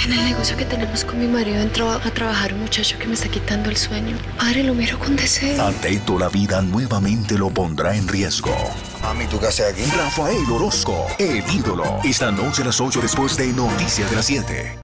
En el negocio que tenemos con mi marido entró a trabajar un muchacho que me está quitando el sueño. Padre, lo miro con deseo. Atento, la vida nuevamente lo pondrá en riesgo. Mami, ¿tú qué haces aquí? Rafael Orozco, el ídolo. Esta noche a las 8 después de Noticias de las 7.